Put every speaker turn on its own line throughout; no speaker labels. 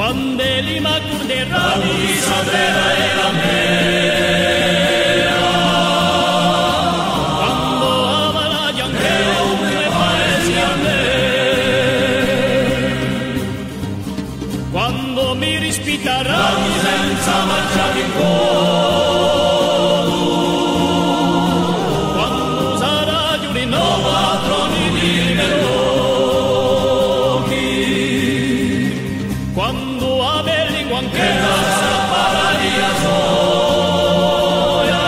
quando li m'accorderanno sa terra è la mia, quando amarà anche come paesi a me, quando mi rispitaranno senza mangiare in cuore, quando sarà di rinnovo a troni di melodi, quando a belli anche la strapparà di soia,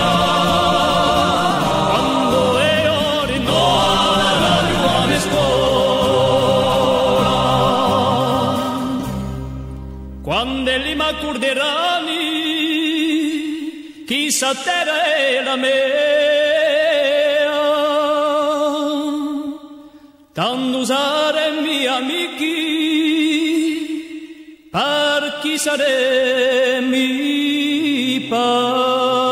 quando è ora no alla giovane scuola, quando li m'accorderanno chissà terra è la mia, tanto usare miei amici per chi saremmi pa.